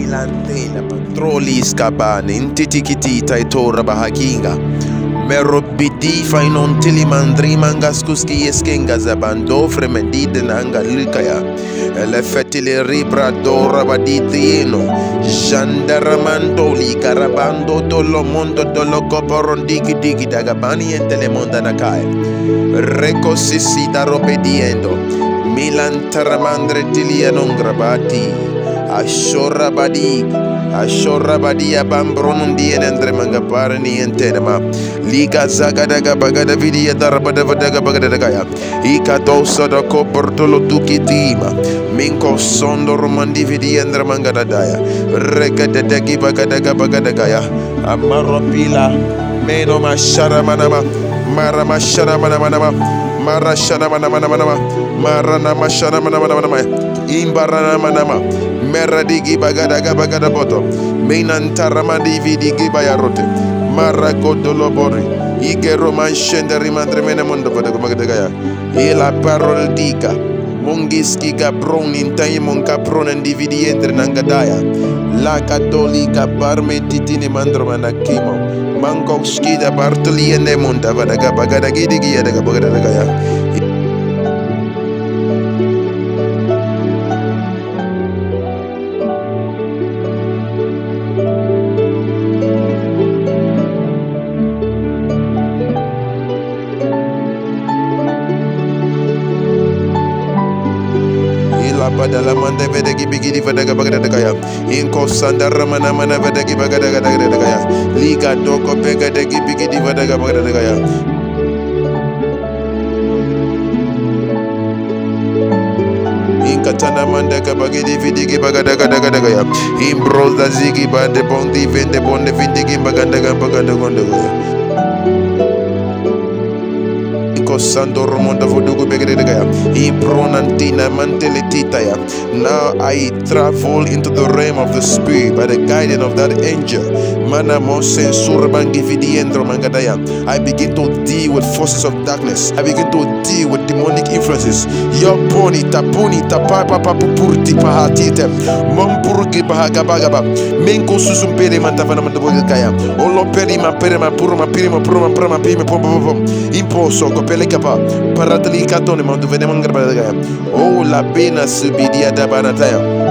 Milantela patroli scabane intitikitita e torra bahakinga merobidi fai non tili mandri mangas kuski eskenga zabando fremendide nanga likaya elefetti le ribra dora baditieno jandaramando li carabando dolo mondo dolo coporon digi dagabani e telemonda nakai reco sissi da robediendo Milan taramandre tilia non grabati Ashora badia bambron di endre manga pare niente ma liga zaga daga bagada vidia darabada daga bagada daga ika dosa da coportolo dukitima minko sondo romandi vidia endre manga daya rega dagi bagada daga amaropila meno mashara manama mara mashara manama mara shana manama marana mashana manama imbarana manama meradigi bagada boto mainantaramadi vidigi bayarote maragodolo bori ige roman scendere mandre mene mondo bagada e la parol dica mongiski gabron intai monka pronen dividi entre nangadaya la cattolica parmetitini mandro manakimo manko skida bartoli ene monda bagada gidigi daga bagada Badala mande vedegi bigidi vadaga bagada dagaya inko sandara mana vedegi bagada dagaya liga doko bega degi bigidi vadaga bagada dagaya inkatana mande bagidi vidigi bagada dagaya imbro da zigi bande bondi vende bonde vindigi baganda gonda Sando Romonda Vodugu Begredegaya, Impronantina Mantelititaya. Now I travel into the realm of the spirit by the guidance of that angel. Mana Mosen Surbangi Vidiendro Mangadaya. I begin to deal with forces of darkness. I begin to deal with demonic influences. Yoponi tapuni tapapa papurti pahatite. Mompurgi bahagabagaba. Menko susumpere mantavana mandabogaya. Olo perima perima purma pirima proma pime pom. Imposo copele capa paratali catone mondo vediamo grabagaya. Oh la pena subidia da banataya.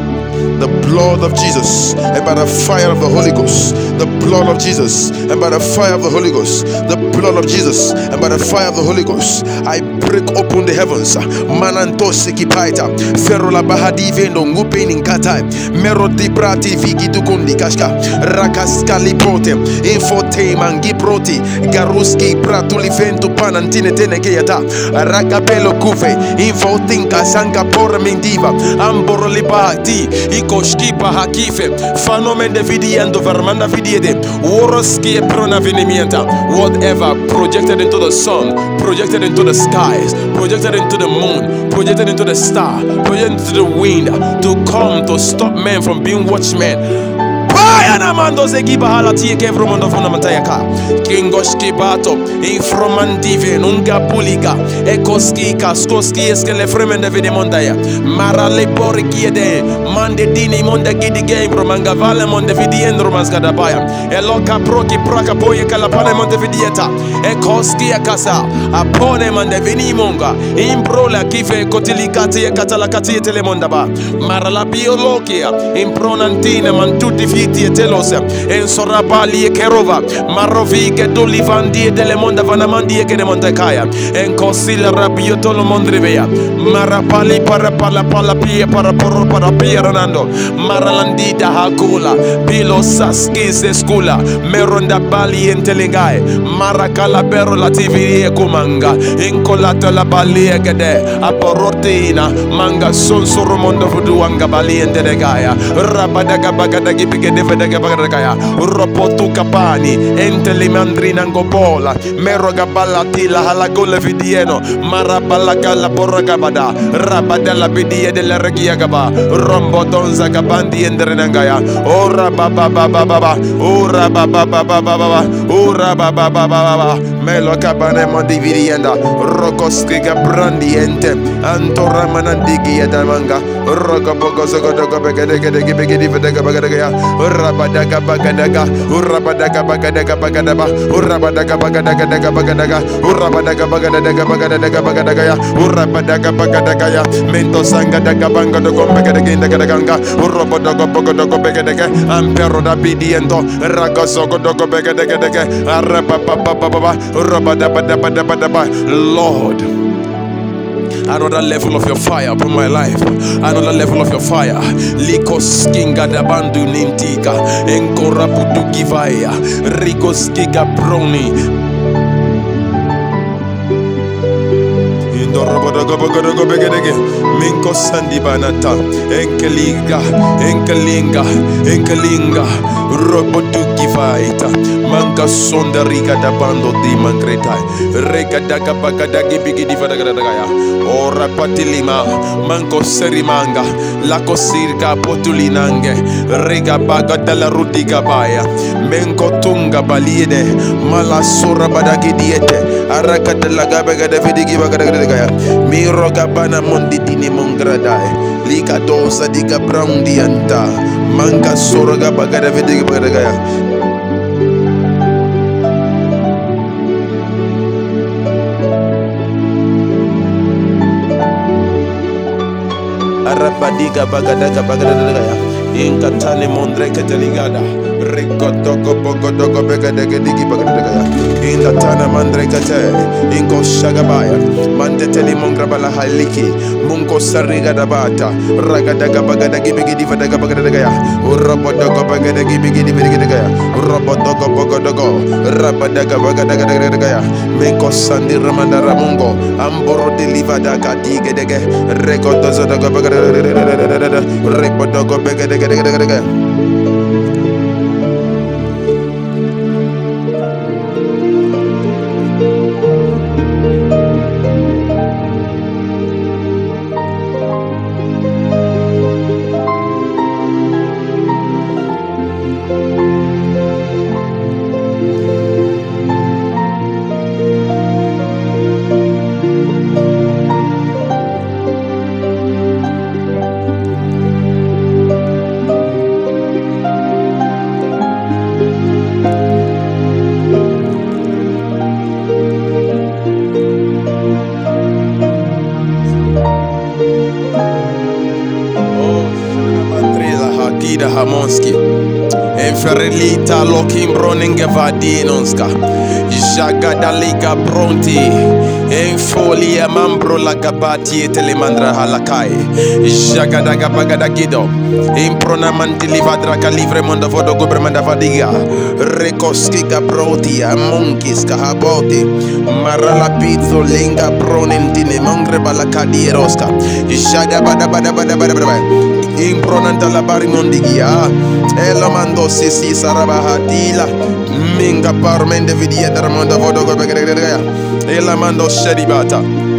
The blood of Jesus and by the fire of the Holy Ghost. The blood of Jesus and by the fire of the Holy Ghost. The blood of Jesus and by the fire of the Holy Ghost. I break open the heavens. Manantos ekipaita. Ferro la bahadi vendo ngupeni nkata. Mero di brati vigi dukundi kashka. Rakaskali pote. Infote mangi proti. Garuski pratuli vento panantine tenegeyata. Rakapelo kufe. Infotinka sanka pora mendiva. Amboro libati. Koshkipa hakife fanomen de vidiendo vermanda vidiede woroski e prona venimienta whatever projected into the sun, projected into the skies, projected into the moon, projected into the star, projected into the wind to come to stop men from being watchmen. Anamando zegiba halati ke vromondo fondamentayaka kingoshki bato infromandive nunga puliga ekoski kaskoski eskele fremende videmondaya marale porkiede mande dini monde gidi game romanga vale monde vidiendro maskada baya eloka proki praka boye kala pane monde vidieta ekoski akasa apone mande vinimonga imbrola kife kotilikati katalakati telemonda ba marala biologia impronantina mantuti fiti telos en sorabali e kerova marovike dolivandi delle monda vanamandi e che ne montakaya en consiglio rabioto lo mondrivea marapali para pala pia para porro para pia ranando maralandida hakula pilo saskis escula meronda bali entelingai marakala bero la tv e kumanga en colata la bali e gede aporotina manga son soro mondo fuduanga bali entelegaya rabadaga bagada gipige Bagaya, Ropotu Capani, Enteli Mandrina Gopola, Meroga Ballatila, Halagole Vidieno, Marabalaga la Boragabada, Rabadella Bidia della Regiagaba, Rombo Donza Gabandi and Renangaya, Ora Baba Baba Baba, Ora Baba Baba Baba, Ora Baba Baba Baba, melo cabane mondivirienda rokoskiga brandiente antora manandigi edamanga rokobogo zogodogo begedege begedi vedega bagadaga urabadaga bagadaga urabadaga bagadaga bagadaba urabadaga bagadaga bagadaga urabadaga bagadaga bagadaga bagadaga urabadaga bagadaga ya mento sanga daga banga dogo begedege ndagadaga urobodogo bogodogo begedege ampero da bidiendo ragazogo dogo begedege arababa urabadabadabadaba. Lord, another level of your fire upon my life, another level of your fire. Likos kinga da bandu nintika enkora putu givaya rikos giga broni indorobodogo begedege minko sandi banata enkelinga robotu givaita manka sonda riga da bando di mangreta rega daga bagadagi bigidi vadagaya ora patilima manko serimanga la cosirga potulinange rega baga della rudiga baya menko tunga balide mala sora badagi diete araka della gabaga da vidigi bagadagaya miro gabana mondi dini mongradai lika dosa diga brown dianta manka sora gabaga da vidigi bagadagaya. Arabadiga bagadaga bagadagaya inkatane mondre keteligada rigodogo bogodogo begadege digi bagadagaya indatana mandre kate inko shagabaya mandeteli mongrabala haliki munko sariga dabata ragadaga bagadagi bigidi vadaga bagadagaya urabodogo bagadagi bigidi bagadagaya urabodogo bogodogo rabadaga bagadagaya menko sandi ramanda ramungo amboro delivada kadige dege regodozo dogo bagadagaya regodogo bagadagaya. Hamonski Enferelita lokim broninge vadinonska Jaga liga bronti Enfolia mambro la gabati telemandra halakai Jaga daga bagada gido Improna manti livadra calivre monda vodo gobermanda vadiga Rekoski gabroti amonkis kahaboti Marala pizzo linga bronentine mangre balakadi eroska Jaga bada impronanta la barimondigia elo mando sisi sarabahatila minga parmende vidia dramanda vodogo begregaya ela mando shedibata.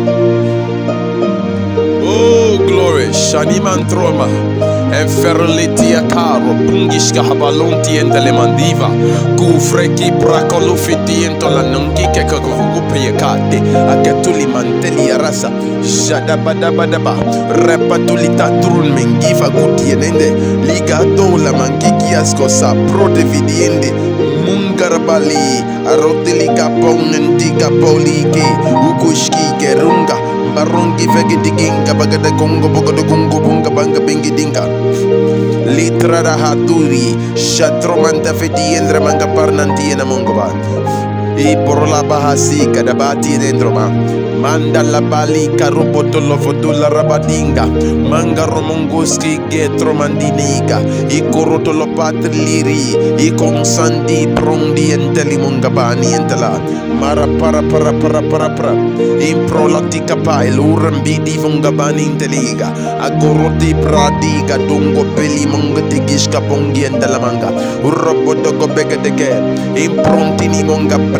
Oh glory shaniman troma enferlitia caro pungishka habalonti entele mandiva kufreki prakolo fitiento la nonki ke kogupe yakate akatuli manteli rasa jada badaba repatuli tatrun mengiva gutienende liga do la mankiki asko sa pro de vidiende mungarbali aroteli kapon ndiga polike ukushki kerunga barongi vegi diginga bagada kongo bogodo kongo bunga banga bengi dinga litra rahaturi shatromanta feti endra manga parnanti ena mongoba e porla bahasi kada bati dentro ma manda la bali karuboto lo fotulla rabadinga manga romongoski getro mandiniga e koroto lo patrili e consandi prondi enteli mongabani entela mara para improlatika pai lurambi di mongabani inteliga agoroti pradiga dungo peli mongatigiska pongi entela manga urroboto go begedege impronti ni monga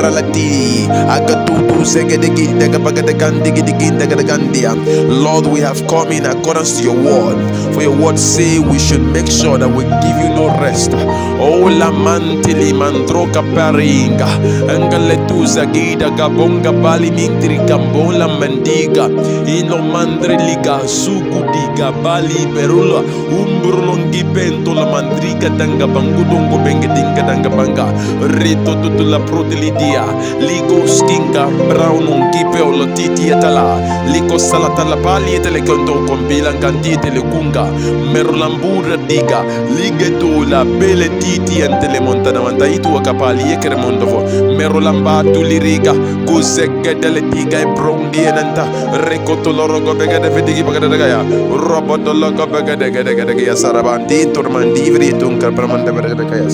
Ralati, Agatutu, Segedegi, Degabagadagandigidigindagandia. Lord, we have come in accordance to your word. For your word say we should make sure that we give you no rest. Oh, la mantili mandroka paringa, Angaletuza gida gabonga bali mintri gambola mendiga, ino mandre liga sugudiga bali berula, umbrulongi bento la mandriga danga bangudongo bengedinga danga banga, rito tutula protelidia, ligo skinga brown un kipe o lotiti etala, liko salatala pali etele konto kombilan kantite le kunga, merulambura diga, ligeto la bele titi entele montana mantaitu akapali ekere mondovo, merulamba tuliriga, guzegge dele tiga e brondi enanta, rekoto lorogo bega de fedigi bagada gaya, roboto logo bega de gaya sarabandi turmandivri tunka pramanda bega gaya.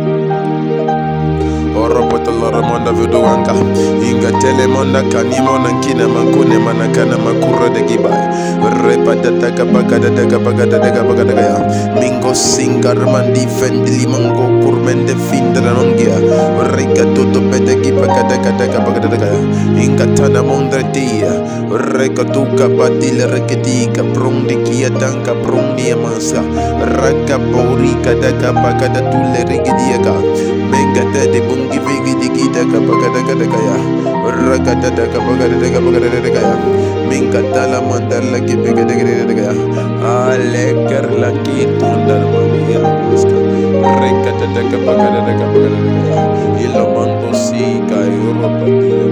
Oropoto loromonda viduanga inga telemonda kanimona nkina mankune manakana makura de gibai repata taka bagada gaya mingo singar mandi fendili mango kurmende findra nongia rika toto pete bagada gaya inga tana mondre dia reka tuka batile reketika prundi kia tanka prundi amasa raka borika daga bagada tule rigidiaka menga de bungi vigi digita kapagada gaya ragada kapagada gaya minga tala mandala ki begada gaya aleker laki tundar mami muska rekata kapagada gaya ilo mando si kai europa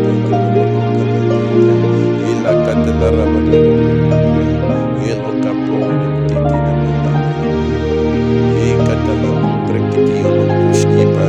ila katala rabada ilo kapon titina manda ikatala trekiti ono pushki pa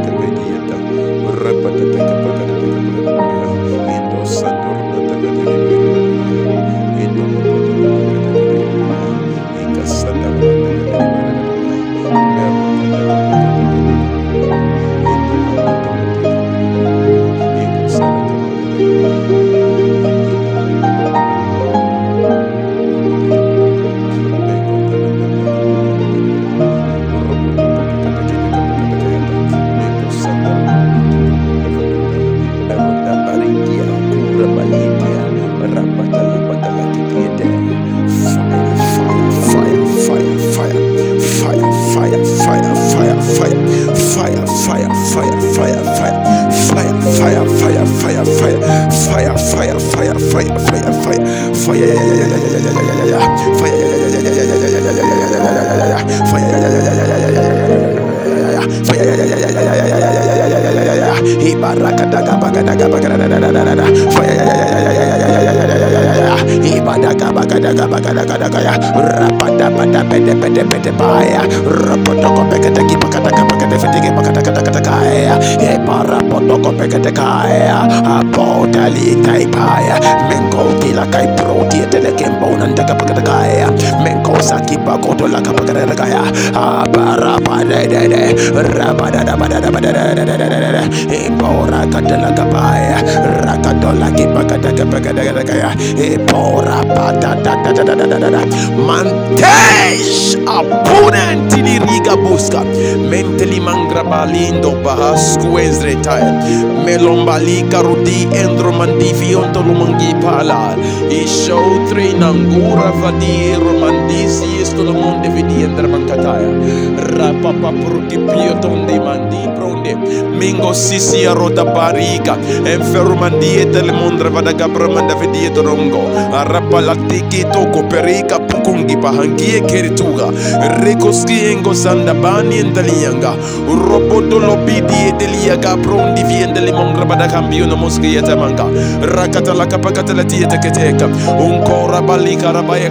Mantesh abundanti li riga busca menteli mangra balindo bahasku ezretaya melombali karudi endro mandivi onto lumangi pala I show train angura vadi romandisi esto lo monde vedi endra bankataya rapapa pruki piotonde mandi pronde mingo sisi arota bariga enferro mandi etele mondra vada gabra manda vedi etorongo arapa latiki toko perika pukungi pahangie kerituga rekoski engo sanda bani endalianga robodo lobidi edeliaga prondi viendele mongra bada cambio no moski etamanga rakata la kapakata la tieta keteka unkora bali karabaya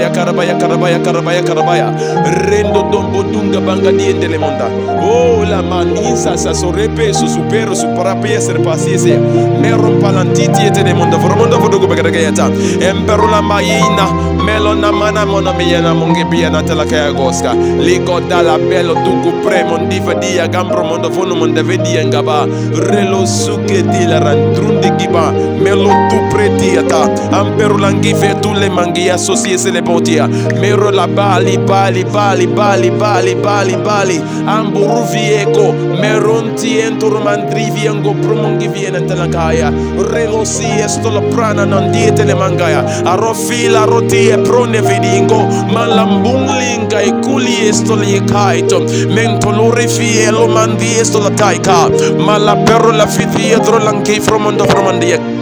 rendo dombo dunga banga diendele monda oh la manisa sa sorepe su supero su parape ser pasise meron palantiti etele monda vodogo bagata embero la maina melona mana mona miyana monge biana tala kaya goska ligo dala bello tuku premon divadia gambro mondo fono monda vedia ngaba relo suke di la randrundi giba melo tu pretiata amperu langi fe tu le mangi associé se le botia mero la bali bali amburuvieko meronti entro mandrivi ango promongi viene telakaya relosi esto la prana non diete le mangaya arofila roti e prone vidingo malambunlinga e kuli esto le kaito mentolori fi lo mandi esto la taika mala perro la fiti dietro l'anche fromondo fromandia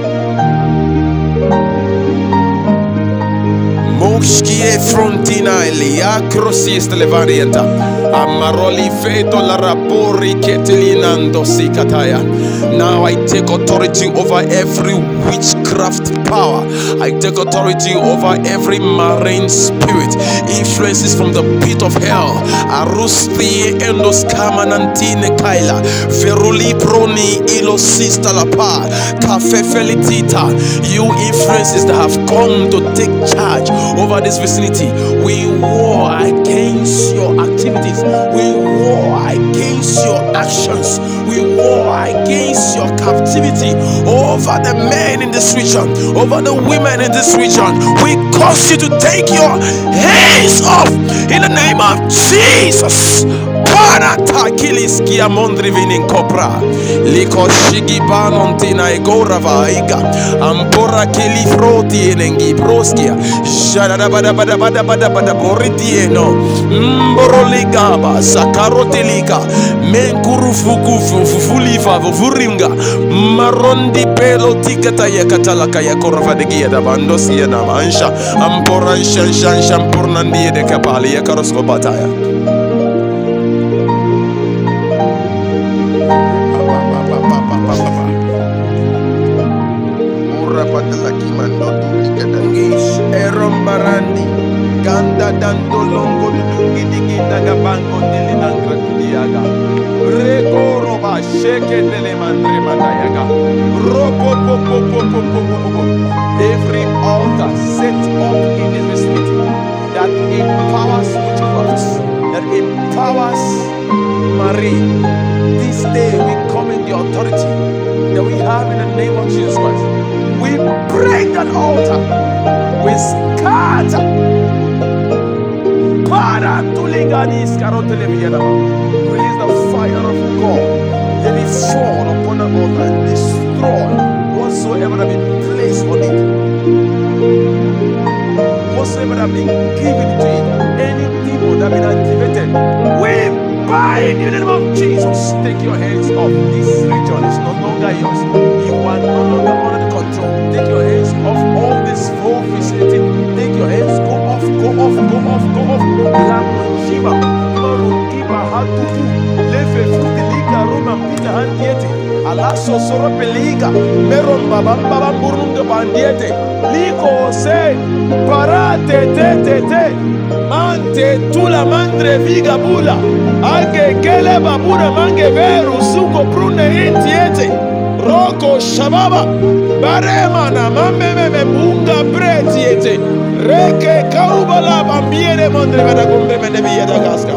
Moschie frontina elia crossiste le varianta Amaroli feto la rapori ketelinando si kataya. Now I take authority over every witchcraft power. I take authority over every marine spirit. Influences from the pit of hell. Arusti endos kamanantine kaila. Veruli proni ilo sista la pa. Cafe felitita. You influences that have come to take charge over this vicinity. We war against your activities. We war against your actions. We war against your captivity over the men in this region, over the women in this region. We cause you to take your hands off in the name of Jesus. Paratakiliski amondri vinin kopra liko shigi banontina egora vaiga ampora kili froti enengi proskia shada bada boritieno mboroligaba sakarotelika menkuru fukufu fufuliva vuringa marondi pelo tikata yakatalaka yakorava de gia da bandosia na mansha ampora shanshan shampurnandi de kapali yakarosko bataya. Erombarandi ganda dando longo dungi diginda gabango deli nangra tudiaga rego roba sheke dele mandre mandayaga robo every altar set up in this vicinity that empowers witchcrafts, that empowers Marie. This day we come in the authority that we have in the name of Jesus Christ. We break that altar. We scatter. Release the fire of God. Let it fall upon the altar and destroy whatsoever have been placed on it. Whatsoever have been given to it. Any demon that have been activated. We bind in the name of Jesus. Take your hands off. This region is no longer yours. You are no longer under the control. Take your hands off all this whole vicinity. Take your hands, go off, go off, go off, go off. Lamunjiba, Marungiba, Hatutu, Lefe, Futiliga, Roma, Pina, Handiete, Alaso, Soro, Peliga, Meron, Babamba, Burunga, Bandiete, Liko, Se, Parate, Te, Mante, Tula, Mandre, Viga, Bula, Ange, Kele, Babura, Mange, Veru, Suko, Brune, Intiete. Roko Shababa Baremana Mameme Munga Bretiete Reke Kaubala Bambiere Mondre Vedagumbe Menevia da Gasca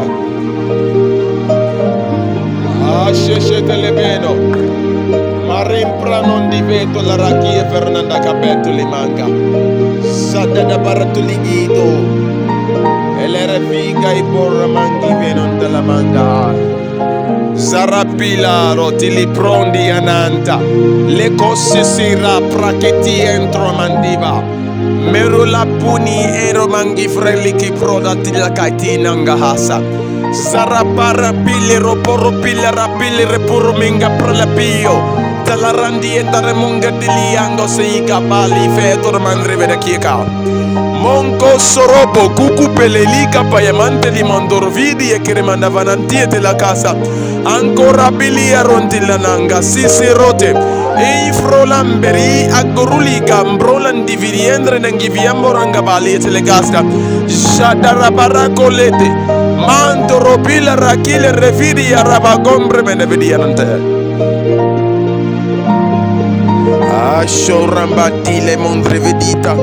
Asheshe Telebeno Marim Pranon di Veto la Raki e Fernanda Capeto Limanga Sada da Baratuligito e l'era figa i porra mangi venon della manga Zarapila rotili prondi ananta le cose sira praketi entro mandiva merula puni ero mangi frelli ki prodati la kaitina ngahasa Zarapara pili roporo pili rapili repuro minga prelapio dalla randi e dare munga di liango se i cabali fetor mandri vede chieka Monco sorobo cucu pelelica paiamante di mondorvidi e che rimandavano antiete la casa ancora bilia rontilla nanga sisi rote e i frolamberi a goruli gambrolan di viriendre nengi viamboranga baliete le gasca shadara baracolete manto ropila rakile revidi arabagombre me ne vediante Asho rambatile mondre vedita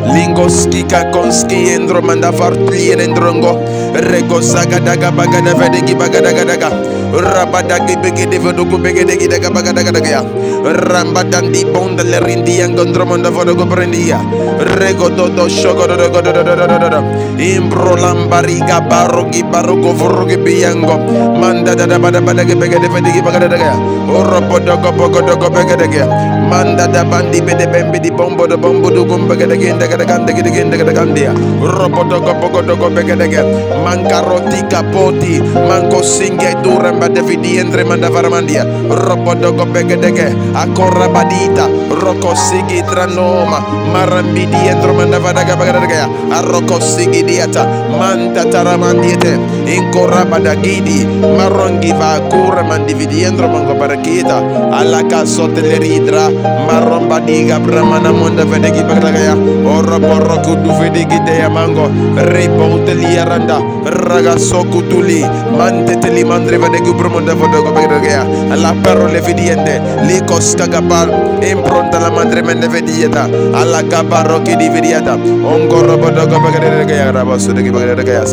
Lingoski kakonski endro manda fartli endrongo. Rego saga daga bagada vedegi bagada daga. Rabadagi begede vodoku begede daga bagada daga. Rambadan di bonda le rindi angondromonda vodoku prendia. Rego dodo shogo dodo. Imbro lambariga barogi baroko vurugi biango. Manda dada bada badagi begede vedegi bagada daga. Orobo dogo begede daga. Manda da bandi bede bembe di bombo do bombo do gumba gede gende gede gandia. Robo dogo begede daga. Mancaroti capoti, manco singhe duramba devidi entre manda varamandia. Robo dogo begedege, acorra badita, rocco sigi tranoma, marambidi entro manda vadaga bagadaga, arrocco sigi diata, manta taramandiete, incorra badagidi, marrongi va cura mandividi entro mango barakita, alla casso teleridra, marron badiga bramana monda vedegi bagadaga, orobo roku du vedegi de mango, rebote liaranda. Ragazzo cutuli, manteteli mandre vedegu promonda vodogo begregea, alla parole vidiende, li costa gabal, impronta la madre mende vedieta, alla cabarro che di vedieta, ongoro bodogo begregea, rabasso de begregea.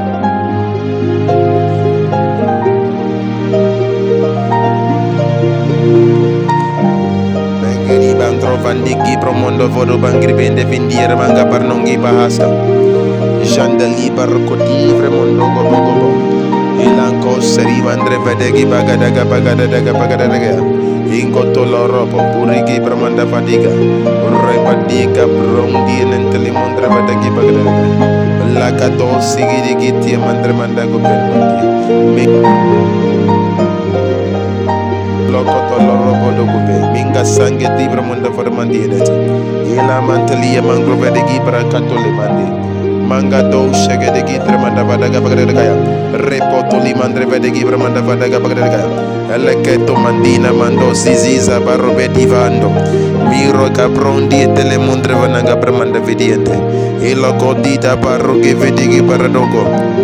Bengeri bantro vandiki promondo vodo bangri bende vindiere manga parnongi bahasa. Jandali barcoti vremondo gogo ilanko seri mandre vedegi bagadaga ingoto loro popurigi bramanda fadiga repadiga brongi nenteli mondre vedegi bagadaga lakato sigiri giti mandre mandago permati lokoto loro bodo gobe minga sange di bramanda farmandi ila manteli mangro vedegi brakato le mandi Manga do shege de gitre manda vadaga bagaya repoto li mandre vede gibre manda vadaga bagaya eleketo mandina mando ziziza barobe divando miro caprondi e tele mondre vananga bremanda vediente e lo godita parroche vedi che paradogo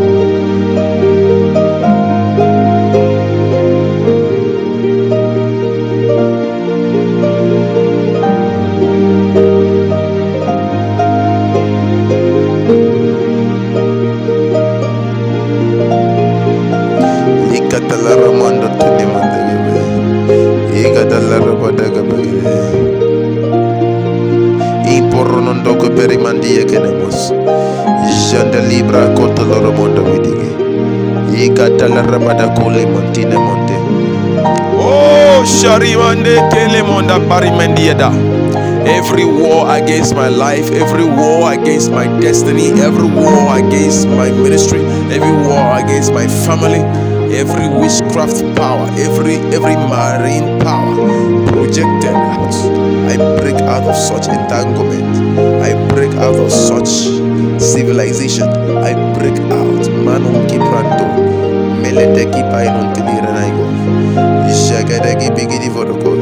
Perimandie kenemos janda libra koto loro mondo vidigi ikata la rabada kule montine monte oh sharimande kele monda parimandieda. Every war against my life, every war against my destiny, every war against my ministry, every war against my family, every witchcraft power, every marine power projected out, I break out of such entanglement, I break out of such civilization, I break out. Manon kiprando meledeki painon tiliranaigo jagadegi bigidi vodoko.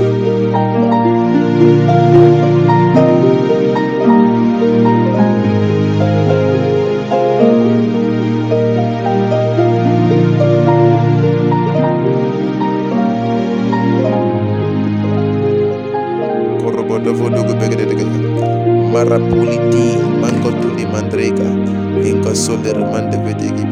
Marapuliti mangotuli mandrega inko soler mande vedegi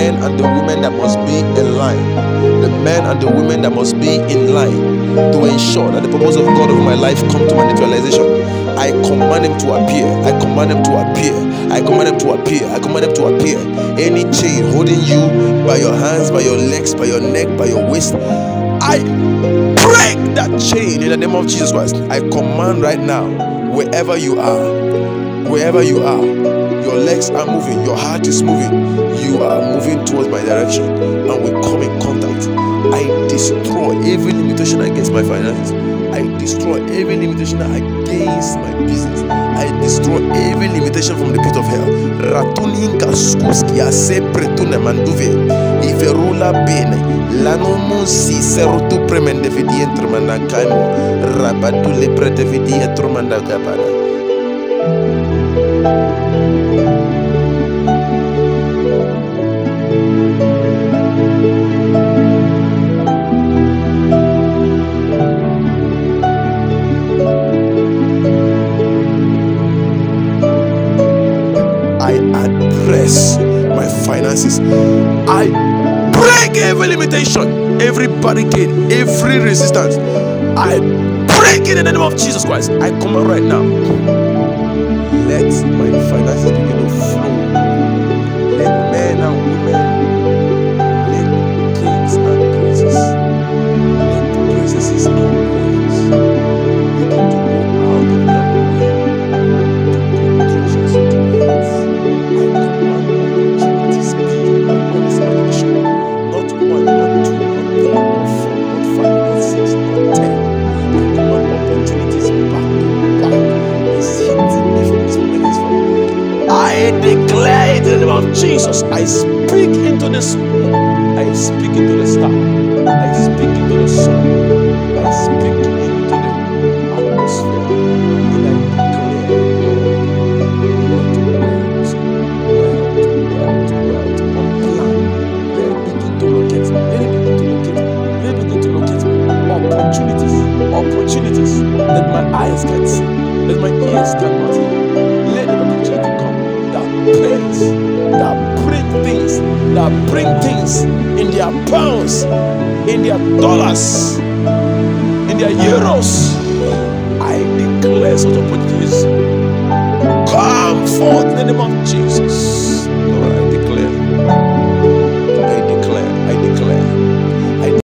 men and the women that must be in line, the men and the women that must be in line to ensure that the purpose of God over my life come to materialization. I command him to appear. I command him to appear. I command him to appear. I command him to appear. Any chain holding you by your hands, by your legs, by your neck, by your waist, I break that chain in the name of Jesus Christ. I command right now, wherever you are, your legs are moving, your heart is moving, you are moving towards my direction, and we come in contact. I destroy every limitation against my finances. I destroy every limitation against my business. I destroy every limitation from the pit of hell. Ratuninka skuski ase pretune manduve. Iverula bene. Lanomu si serutu premende vidi entromanda kaimo. Rabatu le prete vidi entromanda kapana. My finances, I break every limitation, every barricade, every resistance. I break it in the name of Jesus Christ. I command right now, let my finances begin to flow. Let men and women, let kings and princes, let princesses and queens begin to go out of their way to put treasures into my hands. Not one, not two, not three, not four, not five, not six, not 10. I command opportunities back to back. It's hitting me from so many ways. I declare it in the name of Jesus. I speak into the spirit. I speak into the star. I speak into the sun. I speak into the atmosphere. And I declare, opportunities that my eyes can see, that my ears cannot hear. Let the opportunity come that pays, that bring things in their pounds, in their dollars, in their euros. I declare such opportunities come forth in the name of Jesus.